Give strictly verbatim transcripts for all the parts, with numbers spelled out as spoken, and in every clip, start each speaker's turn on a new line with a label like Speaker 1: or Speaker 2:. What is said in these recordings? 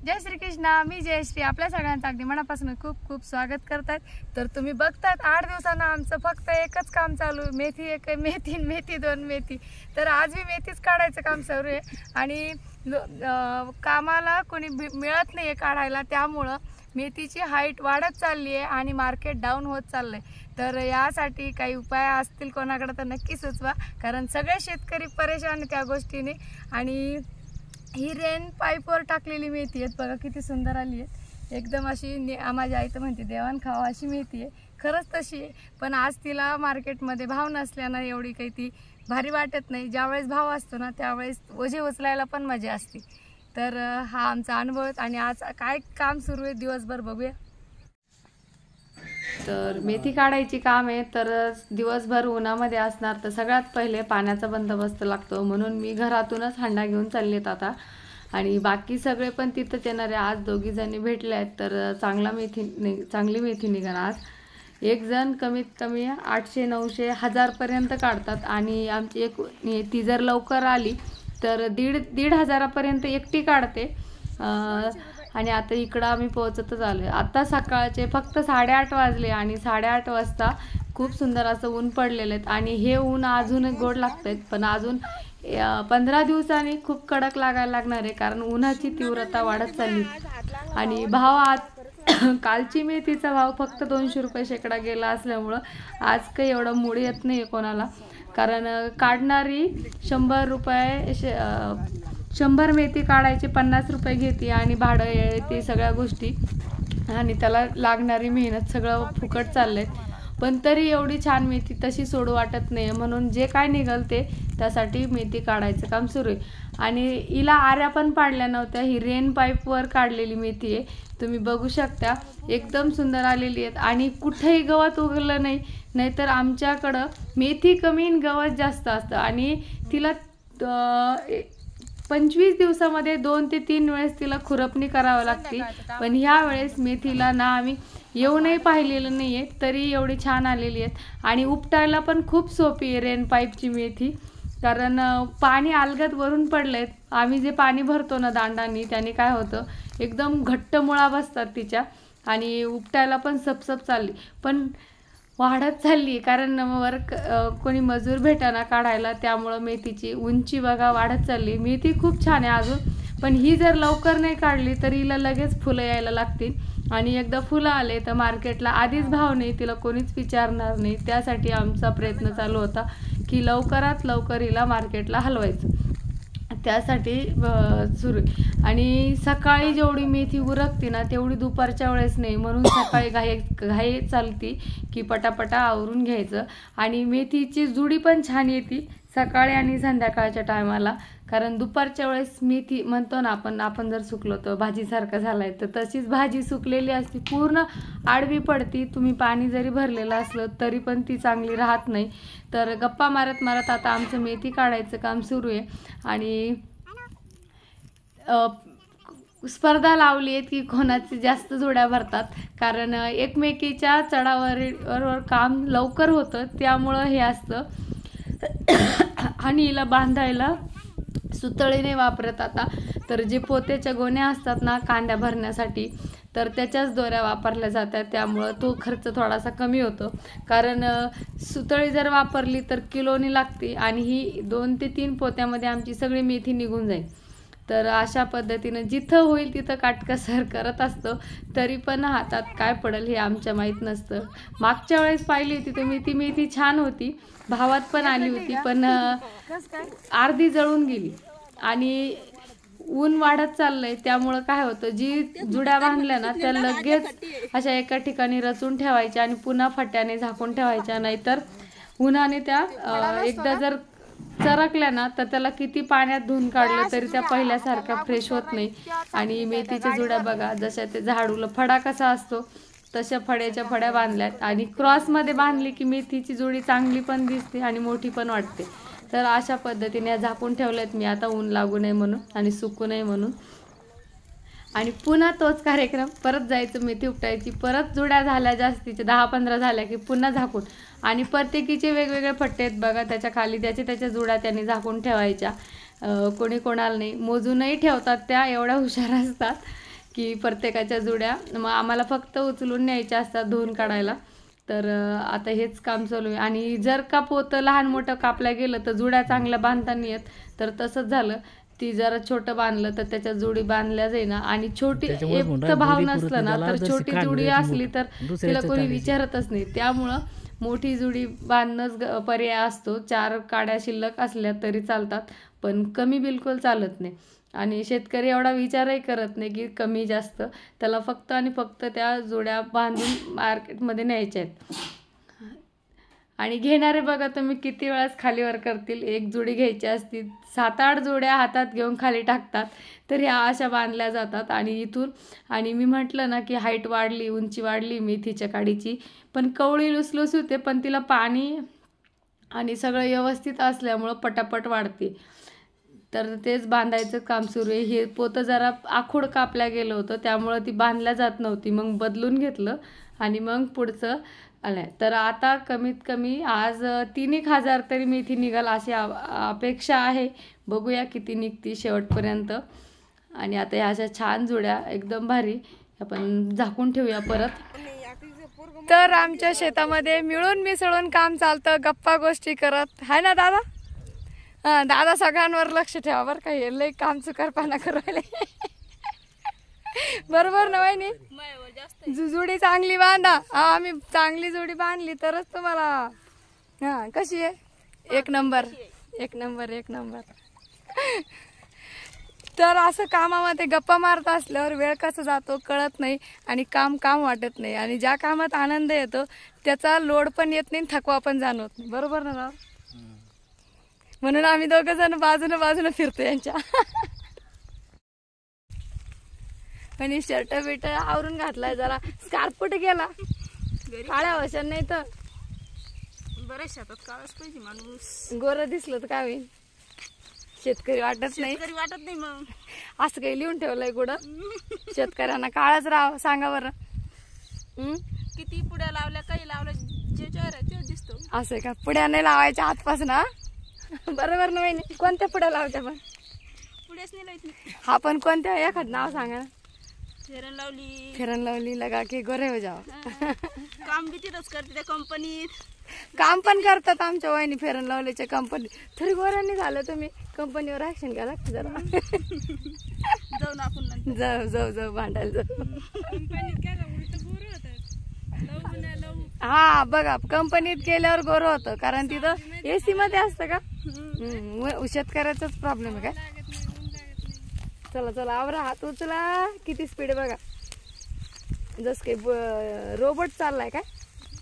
Speaker 1: जय श्री कृष्णा। मी जयश्री आपल्या सगळ्यांचं अगदी मनापासून खूप खूप स्वागत करतात। तर तुम्ही बघतात आठ दिवसांना आमचं फक्त एकच काम चालू, मेथी एक मेथी मेथी दोन मेथी। तर आज मी मेथीच काढायचं काम सुरू आहे आणि कामाला कोणी मिळत नाही काढायला, त्यामुळं मेथीची हाईट वाढत चालली आहे आणि मार्केट डाऊन होत चाललंय। तर यासाठी काही उपाय असतील कोणाकडे तर नक्की सुचवा, कारण सगळे शेतकरी परेशान आहे त्या गोष्टीने। आणि ही रेन पाईपवर टाकलेली मेथी आहे बघा, किती सुंदर आली आहे एकदम अशी। माझ्या आई तर म्हणते देवान खावा अशी मेथी आहे, खरंच तशी आहे। पण आज तिला मार्केटमध्ये भाव नसल्यानं एवढी काही ती भारी वाटत नाही। ज्यावेळेस भाव असतो ना त्यावेळेस ओझे उचलायला पण मजा असते। तर हा आमचा अनुभव आहे आणि आज काय काम सुरू आहे दिवसभर बघूया। तर मेथी काढायची काम आहे, तर दिवसभर उन्हामध्ये असणार तर सगळ्यात पहिले पाण्याचा बंदोबस्त लागतो, म्हणून मी घरातूनच हांडा घेऊन चाललेत आता। आणि बाकी सगळे पण तिथंच येणार आहे। आज दोघी जणी भेटले आहेत तर चांगला मेथी चांगली मेथी निघणार आज। एक जण कमीत कमी आठशे नऊशे हजारपर्यंत काढतात आणि आमची एक ती जर लवकर आली तर दीड दीड हजारापर्यंत एकटी काढते। आणि आता इकडं आम्ही पोहोचतच आलो आहे। आता सकाळचे फक्त साडेआठ वाजले आणि साडेआठ वाजता खूप सुंदर असं ऊन पडलेलं आहे आणि हे ऊन अजून गोड लागतं, पण अजून पंधरा दिवसांनी खूप कडक लागायला लागणार आहे, कारण उन्हाची तीव्रता वाढत चालली। आणि भाव आज कालची मेथीचा भाव फक्त दोनशे रुपये शेकडा गेला असल्यामुळं आज काही एवढं मूड येत नाही कोणाला, कारण काढणारी शंभर रुपये शंभर मेथी काढायचे पन्नास रुपये घेते आणि भाडं येते सगळ्या गोष्टी आणि त्याला लागणारी मेहनत सगळं फुकट चाललंय। पण तरी एवढी छान मेथी तशी सोडू वाटत नाही, म्हणून जे काय निघल ते त्यासाठी मेथी काढायचं काम सुरू आहे। आणि हिला आऱ्या पण पाडल्या नव्हत्या, ही रेन पाईपवर काढलेली मेथी आहे, तुम्ही बघू शकता एकदम सुंदर आलेली आहेत आणि कुठेही गवत उगवलं नाही। नाहीतर आमच्याकडं मेथी कमी आणि गवत जास्त असतं आणि तिला पंचवीस दिवसामध्ये दोन ते तीन वेळेस तिला खुरपणी करावी लागते। पण ह्या वेळेस मेथीला ना आम्ही येऊनही पाहिलेलं नाही आहे तरी एवढी छान आलेली आहेत आणि उपटायला पण खूप सोपी आहे रेन पाईपची मेथी, कारण पाणी अलगद वरून पडलेत। आम्ही जे पाणी भरतो ना दांडांनी त्याने काय होतं एकदम घट्ट मुळा बसतात तिच्या आणि उपटायला पण सपसप चालली, पण वाढत चालली कारण वर कोणी मजूर भेटाना काढायला, त्यामुळं मेथीची उंची बघा वाढत चालली। मेथी खूप छान आहे अजून, पण ही जर लवकर नाही काढली तर हिला लगेच फुलं यायला लागतील आणि एकदा फुलं आले तर मार्केटला आधीच भाव नाही, तिला कोणीच विचारणार नाही। त्यासाठी आमचा प्रयत्न चालू होता की लवकरात लवकर हिला मार्केटला हलवायचं, त्यासाठी सुरू। आणि सकाळी जेवढी मेथी उरकते ना तेवढी दुपारच्या वेळेस नाही, म्हणून सकाळी घाई घाई चालती की पटापटा आवरून घ्यायचं। आणि मेथीची जुडी पण छान येते सकाळी आणि संध्याकाळच्या टायमाला, कारण दुपारच्या वेळेस मेथी म्हणतो ना आपण आपण जर सुकलो तर भाजीसारखं झालाय, तर तशीच भाजी सुकलेली असती पूर्ण आडवी पडती। तुम्ही पाणी जरी भरलेलं असलं तरी पण ती चांगली राहत नाही। तर गप्पा मारत मारत आता आमचं मेथी काढायचं काम सुरू आहे आणि स्पर्धा लावली आहे की कोणाची जास्त जोड्या भरतात, कारण एकमेकीच्या चढावर काम लवकर होतं त्यामुळं हे असतं। आणि हिला बांधायला सुतळीने वापरत आता, तर जे पोत्याच्या गोण्या असतात ना कांद्या भरण्यासाठी तर त्याच्याच दोऱ्या वापरल्या जातात, त्यामुळं तो खर्च थोडासा कमी होतो। कारण सुतळी जर वापरली तर किलोनी लागते आणि ही दोन ते तीन पोत्यामध्ये आमची सगळी मेथी निघून जाईल। तर अशा पद्धतीनं जिथं होईल तिथं काटकसर करत असतो, तरी पण हातात काय पडेल हे आमच्या माहीत नसतं। मागच्या वेळेस पाहिली होती तुम्ही ती मेथी छान होती, भावात पण आली होती, पण अर्धी जळून गेली आणि ऊन वाढत चाललंय त्यामुळं काय होतं जी जुड्या बांधल्या ना त्या लगेच अशा एका ठिकाणी रचून ठेवायच्या आणि पुन्हा फट्याने झाकून ठेवायच्या, नाहीतर उन्हाने त्या एकदा जर चरकल्या ना तर त्याला किती पाण्यात धुवून काढलं तरी त्या पहिल्यासारख्या फ्रेश होत नाही। आणि मेथीच्या जुड्या बघा जशा ते झाडूला फडा कसा असतो तशा फड्याच्या फड्या बांधल्यात आणि क्रॉसमध्ये बांधली की मेथीची जुडी चांगली पण दिसते आणि मोठी पण वाटते। तर अशा पद्धतीने झाकून ठेवलेत मी आता ऊन लागू नये म्हणून आणि सुकू नये म्हणून। आणि पुन्हा तोच कार्यक्रम परत जायचं मेथी उपटायची, परत जुड्या झाल्या जास्तीचे दहा पंधरा झाल्या की पुन्हा झाकून आणि प्रत्येकीचे वेगवेगळे फट्टे आहेत बघा, त्याच्या खाली त्याच्या त्याच्या जुड्या त्यांनी झाकून ठेवायच्या। कोणी कोणाला नाही मोजूनही ठेवतात, त्या एवढ्या हुशार असतात की प्रत्येकाच्या जुड्या मग आम्हाला फक्त उचलून न्यायच्या असतात धुवून काढायला. तर आता हेच काम चालू आहे. आणि जर का पोतं लहान मोठं कापल्या गेलं तर जुड्या चांगल्या बांधता नाही येत. तर तसंच झालं, ती जरा छोटं बांधलं तर त्याच्या जुडी बांधल्या जाईना. आणि छोटी एक तर भाव नसलं ना तर छोटी जुडी असली तर तिला कोणी विचारतच नाही. त्यामुळं मोठी जुडी बांधणंच पर्याय असतो. चार काड्या शिल्लक असल्या तरी चालतात, पण कमी बिलकुल चालत नाही. आणि शेतकरी एवढा विचारही करत नाही की कमी जास्त, त्याला फक्त आणि फक्त त्या जुड्या बांधून मार्केटमध्ये न्यायच्या आहेत. आणि घेणारे बघा तुम्ही किती वेळास खालीवर करतील. एक जुडी घ्यायची असती, सात आठ जोड्या हातात घेऊन खाली टाकतात. तर ह्या अशा बांधल्या जातात. आणि इथून आणि मी म्हटलं ना की हाईट वाढली, उंची वाढली मेथीच्या काडीची, पण कवळी लुसलुस होते, पण तिला पाणी आणि सगळं व्यवस्थित असल्यामुळं पटापट वाढते. तर तेच बांधायचं काम सुरू आहे. हे पोतं जरा आखूड कापल्या गेलं होतं त्यामुळं ती बांधल्या जात नव्हती, मग बदलून घेतलं आणि मग पुढचं आलं. तर आता कमीत कमी आज तीन एक हजार तरी मेथी निघाल अशी अपेक्षा आहे. बघूया किती निघती शेवटपर्यंत. आणि आता ह्या अशा छान जुड्या एकदम भारी आपण झाकून ठेवूया परत. तर आमच्या शेतामध्ये मिळून मिसळून काम चालतं, गप्पा गोष्टी करत, है ना दादा? हां, दादा सगळ्यांवर लक्ष ठेवा बरं का, हे लई काम चुकारपणा करायला. बरोबर ना वहिनी? जुडी चांगली बांधा. हा, आम्ही चांगली जुडी बांधली तरच तुम्हाला. हा, कशी आहे? एक नंबर एक नंबर एक नंबर. तर असं कामामध्ये गप्पा मारत असल्यावर वेळ कसा जातो कळत नाही आणि काम काम वाटत नाही. आणि ज्या कामात आनंद येतो त्याचा लोड पण येत नाही, थकवा पण जाणवत नाही. बरोबर ना राव? म्हणून आम्ही दोघं जण बाजूनं बाजूनं फिरतो यांच्या. आणि शर्ट बिर्ट आवरून घातलाय, जरा स्कार्फ कुठे गेला? काळ्या वशन नाही तर
Speaker 2: बरेच शेतात काळच पाहिजे माणूस.
Speaker 1: गोरं दिसलं तर काय होईल? शेतकरी वाटत नाही,
Speaker 2: शेतकरी वाटत नाही. मग
Speaker 1: असं काही लिहून ठेवलंय कुठं? शेतकऱ्यांना काळच राहावं, सांगा बरं. हम्म,
Speaker 2: किती पुड्या लावल्या काही लावल्या, जे चेहरा ते दिसतो.
Speaker 1: असं का? पुड्या नाही लावायच्या आतपासून? बरोबर ना वहिनी? कोणत्या पुड्या लावत्या पण?
Speaker 2: पुढेच नाही लावत.
Speaker 1: हा, पण कोणत्या? एखाद नाव सांगा.
Speaker 2: फेरन लावली.
Speaker 1: फेरन लावली लगा की गोरे हो जावं.
Speaker 2: काम बी तिथंच करते त्या कंपनीत.
Speaker 1: काम पण करतात आमच्या वहिनी फेरन लावलीच्या कंपनीत. तरी गोऱ्यांनी झालं तुम्ही कंपनीवर ऍक्शन घ्या लागते जरा.
Speaker 2: जाऊ ना आपण,
Speaker 1: जाऊ जाऊ जाऊ भांडायला जाऊ. हा बघा, कंपनीत गेल्यावर गोर होतं, कारण तिथं एसी मध्ये असतं का? शेतकऱ्याचाच प्रॉब्लेम आहे काय? चला चला आवरा, हात उचला. किती स्पीड बघा, जस काही रोबोट चाललाय काय.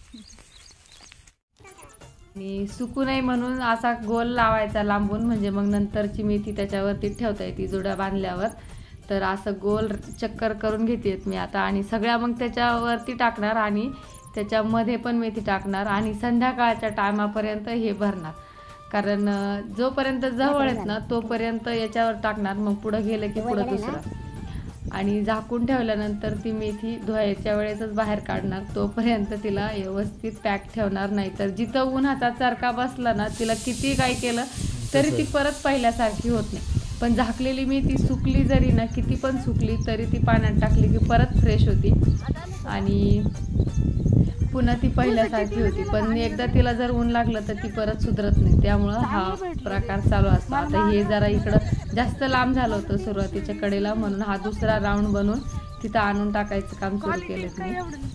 Speaker 1: आणि सुकू नये म्हणून असा गोल लावायचा लांबून, म्हणजे मग नंतरची मेथी त्याच्यावरती ठेवता येते जुड्या बांधल्यावर. तर असं गोल चक्कर करून घेतेत मी आता. आणि सगळ्या मग त्याच्यावरती टाकणार आणि त्याच्यामध्ये पण मेथी टाकणार आणि संध्याकाळच्या टायमापर्यंत हे भरणार. कारण जोपर्यंत जवळ आहेत ना तोपर्यंत याच्यावर टाकणार, मग पुढं गेलं की पुढं दुसरं. आणि झाकून ठेवल्यानंतर ती मेथी धुवायच्या वेळेसच बाहेर काढणार. तोपर्यंत तिला व्यवस्थित पॅक ठेवणार. नाही तर जिथं उन्हाचा चरका बसला ना, तिला किती काय केलं तरी ती परत पहिल्यासारखी होत नाही. पण झाकलेली मेथी सुकली जरी ना, किती पण सुकली तरी ती पाण्यात टाकली की परत फ्रेश होती आणि पुन्हा ती पहिल्यासारखी होती. पण एकदा तिला जर ऊन लागलं तर ती परत सुधरत नाही. त्यामुळं हा प्रकार चालू असतो. आता हे जरा इकडं जास्त लांब झालं होतं सुरुवातीच्या कडेला, म्हणून हा दुसरा राऊंड बनवून तिथं आणून टाकायचं काम सुरू केलं मी.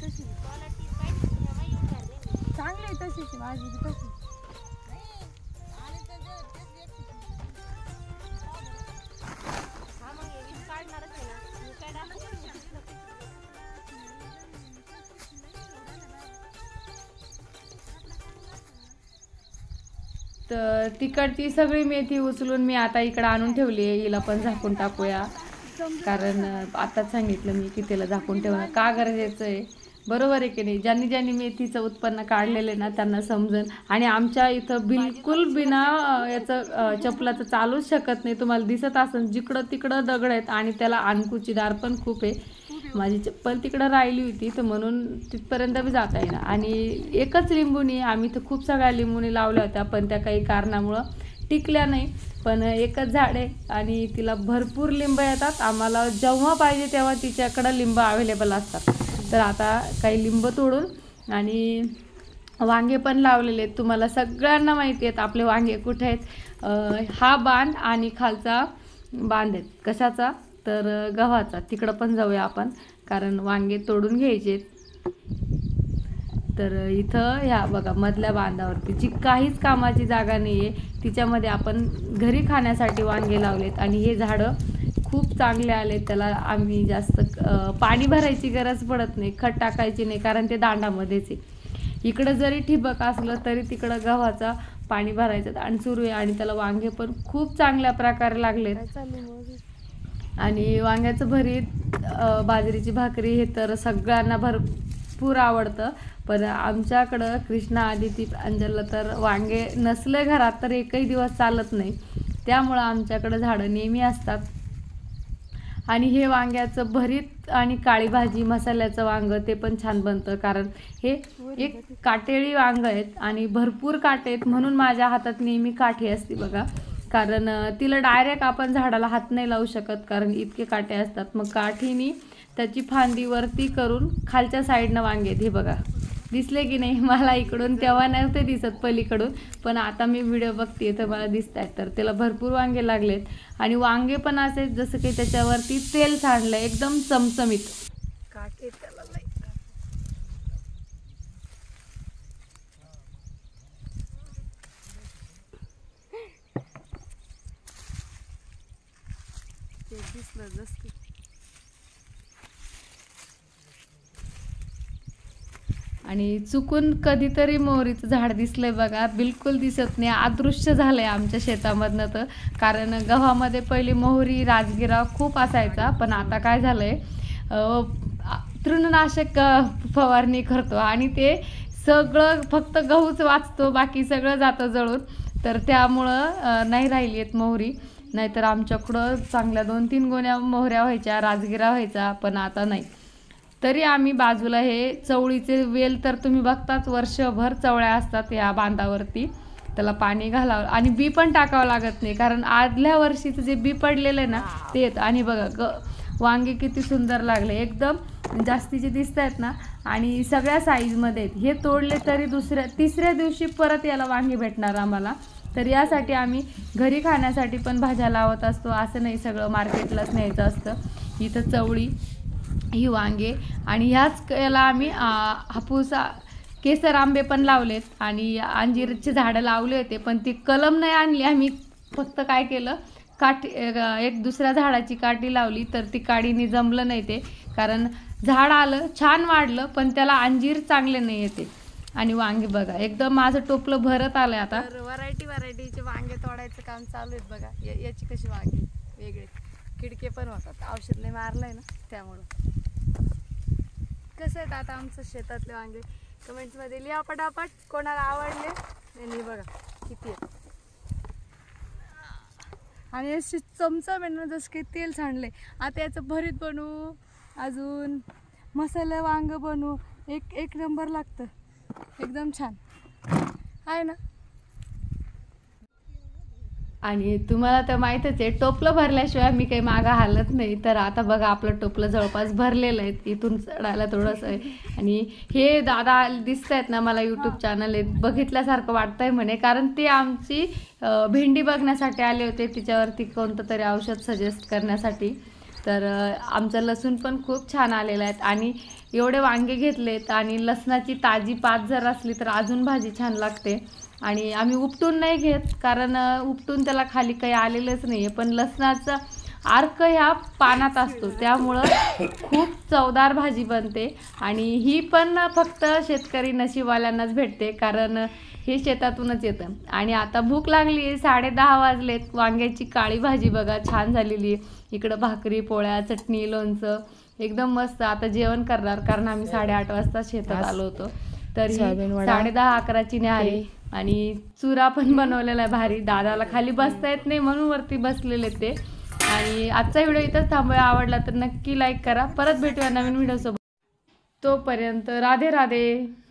Speaker 1: तर तिकडची सगळी मेथी उचलून मी आता इकडं आणून ठेवली आहे. हिला पण झाकून टाकूया, कारण आताच सांगितलं मी की तिला झाकून ठेवणं का गरजेचं आहे. बरोबर आहे की नाही? ज्यांनी ज्यांनी मेथीचं उत्पन्न काढलेलं ना त्यांना समजेल. आणि आमच्या इथं बिलकुल बिना याचं चपलाचं चालूच शकत नाही. तुम्हाला दिसत असेल जिकडं तिकडं दगड आहेत आणि त्याला अणकुची दार पण खूप आहे. माझी चप्पल तिकडं राहिली होती तर म्हणून तिथपर्यंत बी जाता येईना. आणि एकच लिंबुनी, आम्ही तर खूप सगळ्या लिंबुनी लावल्या होत्या पण त्या काही कारणामुळं टिकल्या नाही, पण एकच झाड आहे आणि तिला भरपूर लिंब येतात. आम्हाला जेव्हा पाहिजे तेव्हा तिच्याकडं लिंब अवेलेबल असतात. तर आता काही लिंब तोडून आणि वांगे पण लावलेले आहेत. तुम्हाला सगळ्यांना माहिती आहेत आपले वांगे कुठे आहेत. हा बांध आणि खालचा बांध आहेत. कशाचा? तर गव्हाचा. तिकडं पण जाऊया आपण, कारण वांगे तोडून घ्यायचे. तर इथं ह्या बघा मधल्या बांधावरती जी काहीच कामाची जागा नाही आहे, तिच्यामध्ये आपण घरी खाण्यासाठी वांगे लावलेत आणि हे झाडं खूप चांगले आले. त्याला आम्ही जास्त पाणी भरायची गरज पडत नाही, खत टाकायची नाही, कारण ते दांडामध्येच आहे. इकडं जरी ठिबक असलं तरी तिकडं गव्हाचा पाणी भरायचं आणि सुरू आहे. आणि त्याला वांगे पण खूप चांगल्या प्रकारे लागले. आणि वांग्याचं भरीत, बाजरीची भाकरी हे तर सगळ्यांना भरपूर आवडतं. पण आमच्याकडं कृष्णा, आदिती, अंजलला तर वांगे नसले घरात तर एकही दिवस चालत नाही. त्यामुळं आमच्याकडं झाडं नेहमी असतात. आणि हे वांग्याचं भरीत आणि काळी भाजी, मसाल्याचं वांग ते पण छान बनतं, कारण हे एक काटेळी वांग आहेत आणि भरपूर काटे आहेत. म्हणून माझ्या हातात नेहमी काठी असते बघा, कारण तिला डायरेक्ट आपण झाडाला हात नाही लावू शकत, कारण इतके काटे असतात. मग काठीनी त्याची फांदी वरती करून खालच्या साईडनं वांगे आहेत. हे बघा दिसले की नाही? मला इकडून तेव्हा नव्हते दिसत पलीकडून, पण आता मी व्हिडिओ बघते तर मला दिसत आहेत. तर त्याला भरपूर वांगे लागलेत आणि वांगे पण असे जसं की त्याच्यावरती तेल सांडलं, एकदम चमचमीत. काटे त्याला दिसलं जसं आणि चुकून कधीतरी मोहरीचं झाड दिसलंय बघा, बिलकुल दिसत नाही, अदृश्य झालंय आमच्या शेतामधनं. तर कारण गव्हामध्ये पहिली मोहरी, राजगिरा खूप असायचा, पण आता काय झालंय, तृणनाशक फवारणी करतो आणि ते सगळं फक्त गहूच वाचतो, बाकी सगळं जातं जळून. तर त्यामुळं नाही राहिली आहेत मोहरी. नाहीतर आमच्याकडं चांगल्या दोन तीन गोण्या मोहऱ्या व्हायच्या, राजगिरा व्हायचा, पण आता नाही. तरी आम्ही बाजूला हे चवळीचे वेल तर तुम्ही बघताच, वर्षभर चवळ्या असतात या बांधावरती. त्याला पाणी घालावं आणि बी पण टाकावं लागत नाही, कारण आदल्या वर्षीचं जे बी पडलेलं आहे ना ते येतं. आणि बघा ग वांगे किती सुंदर लागले, एकदम जास्तीचे दिसत आहेत ना, आणि सगळ्या साईजमध्ये आहेत. हे तोडले तरी दुसऱ्या तिसऱ्या दिवशी परत याला वांगे भेटणार आम्हाला. तर यासाठी आम्ही घरी खाण्यासाठी पण भाज्या लावत असतो, असं नाही सगळं मार्केटलाच न्यायचं असतं. इथं चवळी, ही वांगे आणि ह्याच याला आम्ही हापूस, केसर आंबे पण लावलेत आणि अंजीरचे झाडं लावले होते, पण ती कलम नाही आणली आम्ही. फक्त काय केलं, काठी एक दुसऱ्या झाडाची काठी लावली, तर ती काडीने जमलं नाही ते, कारण झाड आलं छान वाढलं पण त्याला अंजीर चांगले नाही येते. आणि वांगे बघा एकदम माझं टोपलं भरत आलंय आता. व्हरायटी व्हरायटीचे वांगे तोडायचं काम चालू आहेत बघा. याची कशी वांगे वेगळे, किडके पण होतात, औषध नाही मारलंय ना त्यामुळं. कसं आहेत आता आमचं शेतातले वांगे, कमेंट्समध्ये लिहा पटापट कोणाला आवडले. आणि बघा किती आहेत आणि अशी चमचम आहे ना, जसं काही तेल सांडले. आता याचं भरीत बनवू, अजून मसाला वांग बनवू, एक एक नंबर लागतं, एकदम छान आहे ना. आणि तुम्हाला तर माहीतच आहे, टोपलं भरल्याशिवाय मी काही मागं हालत नाही. तर आता बघा आपलं टोपलं जवळपास भरलेलं आहे, इथून चढायला थोडंसं आहे. आणि हे दादा दिसत आहेत ना मला, यूट्यूब चॅनल आहे, बघितल्यासारखं वाटतंय म्हणे, कारण ते आमची भेंडी बघण्यासाठी आले होते, तिच्यावरती कोणतं तरी औषध सजेस्ट करण्यासाठी. तर आमचं लसूण पण खूप छान आलेलं आहे आणि एवढे वांगे घेतलेत आणि लसणाची ताजी पात जर असली तर अजून भाजी छान लागते. आणि आम्ही उपटून नाही घेत, कारण उपटून त्याला खाली काही आलेलंच नाही आहे, पण लसणाचा अर्क ह्या पानात असतो, त्यामुळं खूप चवदार भाजी बनते. आणि ही पण फक्त शेतकरी नशीबवाल्यांनाच भेटते, कारण हे शेतातूनच येतं. आणि आता भूक लागली आहे, साडे दहा वाजलेत. वांग्याची काळी भाजी बघा छान झालेली आहे, इकडं भाकरी, पोळ्या, चटणी, लोणचं, एकदम मस्त. आता जेवण करणार, कारण आम्ही साडेआठ वाजता शेतात आलो होतो. तर साडे दहा अकराची न्याहारी आणि चुरा पण बनवलेला आहे भारी. दादाला खाली बसता येत नाही म्हणून वरती बसलेले ते. आणि आजचा व्हिडिओ इथंच थांबूया. आवडला तर नक्की लाईक करा. परत भेटूया नवीन व्हिडिओ सोबत. तोपर्यंत राधे राधे.